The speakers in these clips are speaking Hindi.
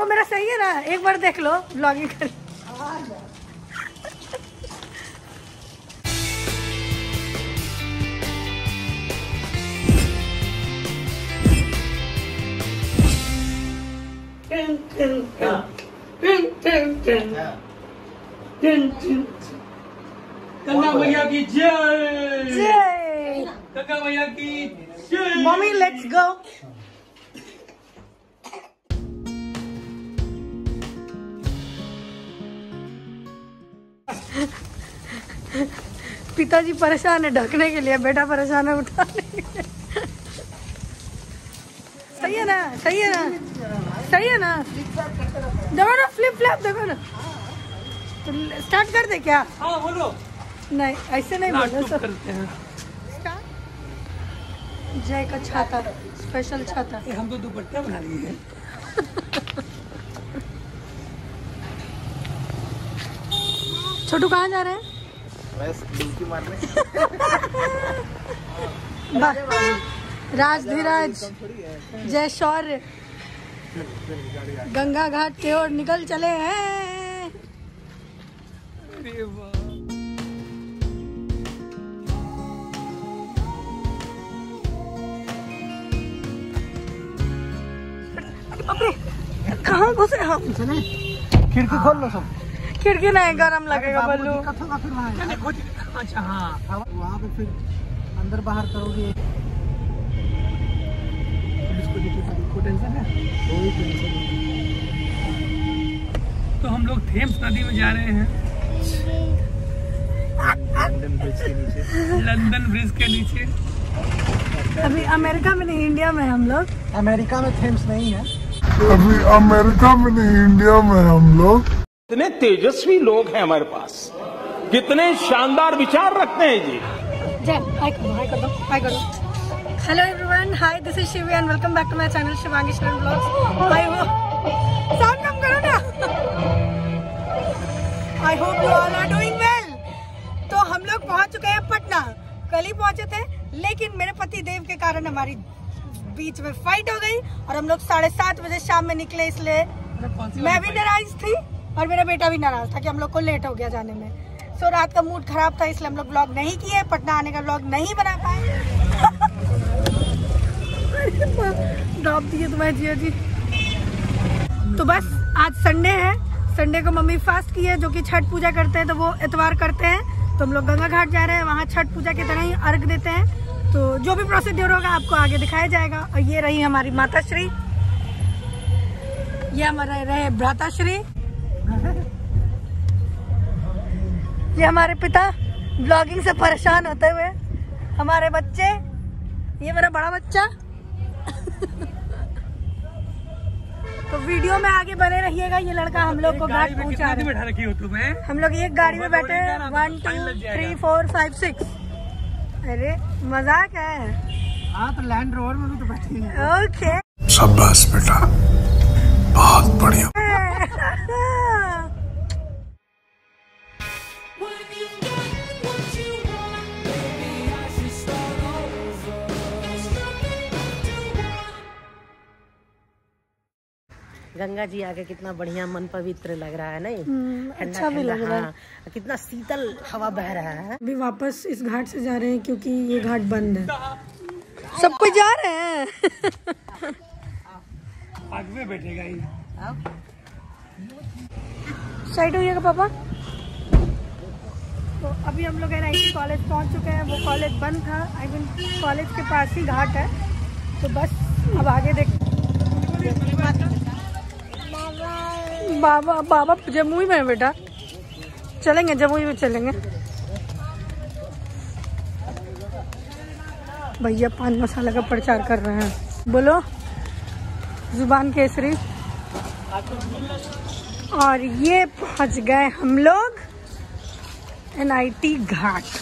वो मेरा सही है ना, एक बार देख लो ब्लॉगिंग कर। गंगा मैया की जय, जय गंगा मैया की जय। Mummy let's go. पिताजी परेशान है ढकने के लिए, बेटा परेशान है उठाने के लिए। सही है ना, सही है ना, सही है ना। देखो ना फ्लिप फ्लैप, देखो ना। तो स्टार्ट कर दे क्या? हाँ बोलो। नहीं ऐसे नहीं बोलो सब। करते हैं। जय का छाता, स्पेशल छाता। हम तो दुपट्टा बना लिए हैं। छोटू कहाँ जा रहे हैं? बस डुबकी मारने। राज धीराज जय शौर्य गंगा घाट की ओर निकल चले हैं। अरे वाह। कहाँ घुसे हम? खिड़की खोल लो सब। खिड़की नहीं, गरम लगेगा बल्लू। अच्छा हाँ, वहाँ पे फिर अंदर बाहर करोगे। टेंशन है। तो हम लोग थेम्स नदी में जा रहे हैं, लंदन ब्रिज के नीचे। लंदन ब्रिज के नीचे। अभी अमेरिका में नहीं, इंडिया में हम लोग। अमेरिका में थेम्स नहीं है। अभी अमेरिका में नहीं, इंडिया में हम लोग। कितने तेजस्वी लोग हैं हमारे पास, कितने शानदार विचार रखते हैं जी। जय हाय कर दो, हाय कर दो, हाय कर दो। Hello everyone, hi this is Shivi and welcome back to my channel Shivangi Sharan vlogs. I hope sound कम करो ना। I hope you all are doing well. तो हम लोग पहुंच चुके हैं पटना। कल ही पहुंचे थे, लेकिन मेरे पति देव के कारण हमारी बीच में फाइट हो गई और हम लोग 7:30 बजे शाम में निकले। इसलिए मैं भी नाराज थी और मेरा बेटा भी नाराज था कि हम लोग को लेट हो गया जाने में। सो रात का मूड खराब था, इसलिए हम लोग ब्लॉग नहीं किए, पटना आने का ब्लॉग नहीं बना पाए। ड्रॉप दिए तुम्हारे जिया जी। तो बस आज संडे है, संडे को मम्मी फास्ट की है, जो कि छठ पूजा करते हैं, तो वो इतवार करते हैं। तो हम लोग गंगा घाट जा रहे हैं, वहाँ छठ पूजा की तरह ही अर्घ देते हैं। तो जो भी प्रोसीड्यूर होगा आपको आगे दिखाया जाएगा। और ये रही हमारी माताश्री, ये हमारे रहे भ्राताश्री, ये हमारे पिता ब्लॉगिंग से परेशान होते हुए, हमारे बच्चे, ये मेरा बड़ा बच्चा। तो वीडियो में आगे बने रहिएगा। ये लड़का हम लोग को घाट पहुंचा रहा है। रखी हो तुम्हें? हम लोग एक गाड़ी में बैठे हैं, 1 2 3 4 5 6। अरे मजाक है। हाँ तो लैंड रोवर में भी तो बैठे हैं। ओके शाबाश बेटा, बहुत बढ़िया। गंगा जी आके कितना बढ़िया मन पवित्र लग रहा है, नहीं? अच्छा भी लग रहा है। हाँ, कितना शीतल हवा बह रहा है। अभी वापस इस घाट से जा रहे हैं क्योंकि ये घाट बंद है। सब कोई जा रहे हैं। आगे में बैठेगा ही। साइड होइएगा पापा। तो अभी हम लोग NIT कॉलेज पहुंच चुके हैं। वो कॉलेज बंद था, आई मीन कॉलेज के पास ही घाट है। तो बस अब आगे देख। बाबा बाबा जमुई में है बेटा, चलेंगे जमुई में चलेंगे। भैया पान मसाला का प्रचार कर रहे हैं। बोलो जुबान केसरी। और ये पहुंच गए हम लोग NIT घाट।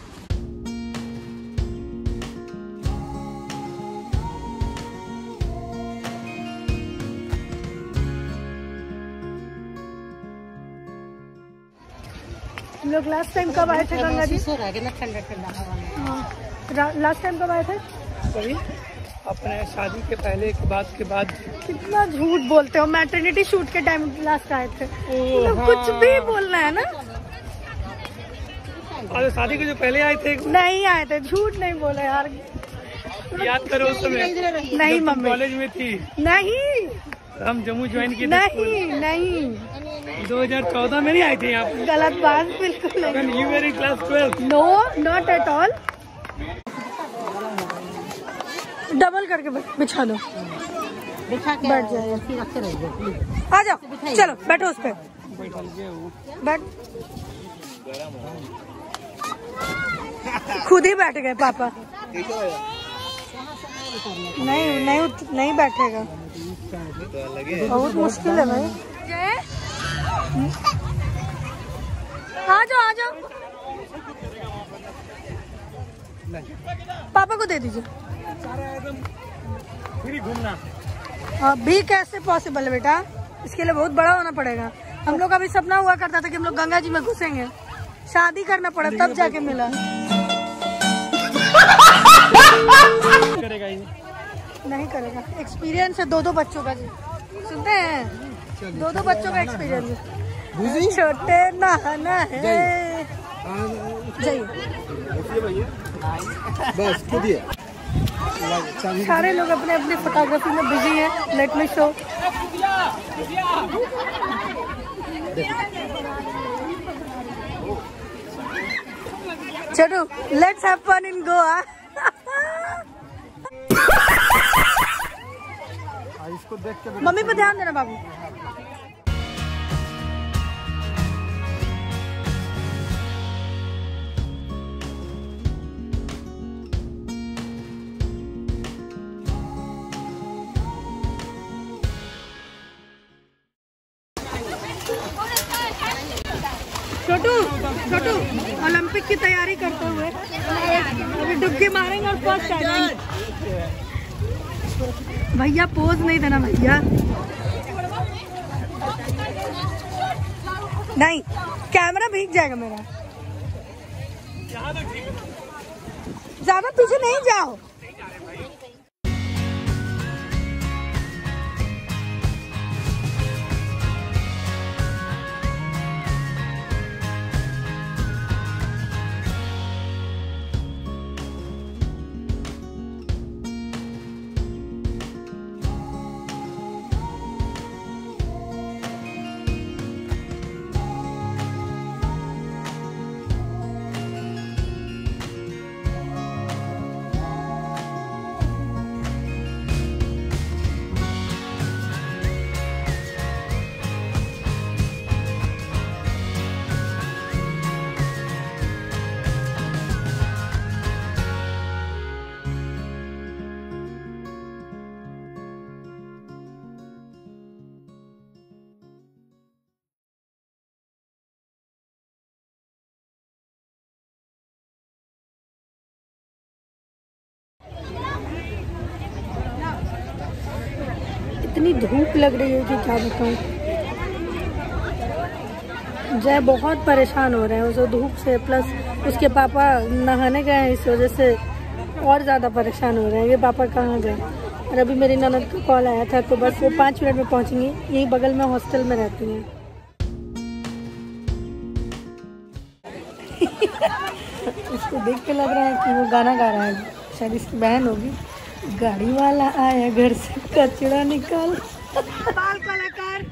हम लोग लास्ट टाइम कब आए थे गंगा जी? ठंडा ठंडा हवा। लास्ट टाइम कब आए थे? अपने शादी के पहले के बाद कितना झूठ बोलते हो। मैटरनिटी शूट के टाइम लास्ट आए थे। मतलब कुछ भी बोलना है ना। और शादी के जो पहले आए थे नहीं आए थे, झूठ नहीं बोले यार। याद करो उस समय नहीं मम्मी, कॉलेज में थी। नहीं हम जम्मू ज्वाइन किए थे। नहीं 2014 में नहीं आए थे यहाँ पे। गलत बात बिल्कुल नहीं। You were in class 12. No not at all. Double करके बिछा दो, बैठ जाए। आ जाओ, चलो बैठो उस पे बैठ। खुद ही बैठ गए पापा। नहीं बैठेगा, बहुत मुश्किल है भाई। आ जाओ पापा को दे दीजिए। फिर घूमना अभी कैसे पॉसिबल है बेटा, इसके लिए बहुत बड़ा होना पड़ेगा। हम लोग का भी सपना हुआ करता था कि हम लोग गंगा जी में घुसेंगे, शादी करना पड़ा तब जाके मिला। करेगा ये नहीं करेगा, एक्सपीरियंस है 2 बच्चों का जी। सुनते हैं 2 बच्चों का एक्सपीरियंस है। छोटे नहाना है। जाइए बस खुद ही सारे लोग अपने अपने फोटोग्राफी में बिजी हैं। Let me show. चलो let's have fun in Goa. इसको देख के मम्मी पे ध्यान देना बाबू। छोटू ओलंपिक की तैयारी करते हुए अभी डुबकी मारेंगे और फर्स्ट आ जाएंगे। भैया पोज नहीं देना भैया, नहीं कैमरा भीग जाएगा मेरा। ज्यादा पीछे नहीं जाओ। इतनी धूप लग रही है कि क्या बताऊं। जय बहुत परेशान हो रहे हैं उस धूप से, प्लस उसके पापा नहाने गए हैं, इस वजह से और ज़्यादा परेशान हो रहे हैं। ये पापा कहाँ गए। और अभी मेरी ननद का कॉल आया था तो बस वो 5 मिनट में पहुँचेंगी। यही बगल में हॉस्टल में रहती हैं। इसको देख के लग रहा है कि वो गाना गा रहा है, शायद इसकी बहन होगी। गाड़ी वाला आया घर से कचरा निकाल। बाल कलाकार।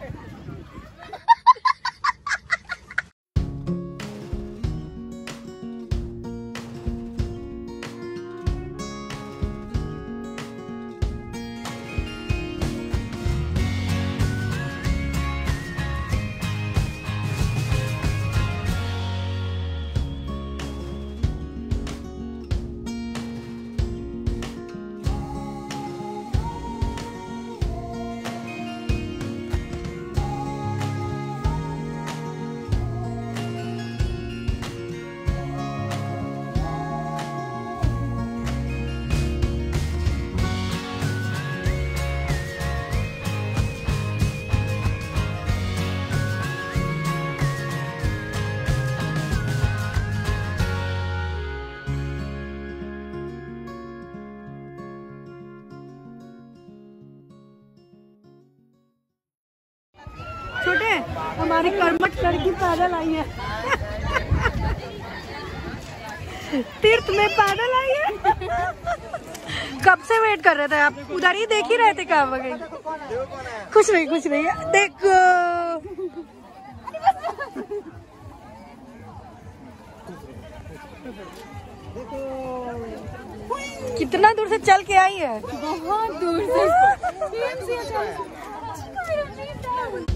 हमारी कर्मठ लड़की पैदल आई है। तीर्थ में पैदल आई है। कब से वेट कर रहे थे आप? उधर ही देख ही रहे थे कब गई? कुछ नहीं देखो। कितना दूर से चल के आई है? बहुत दूर से।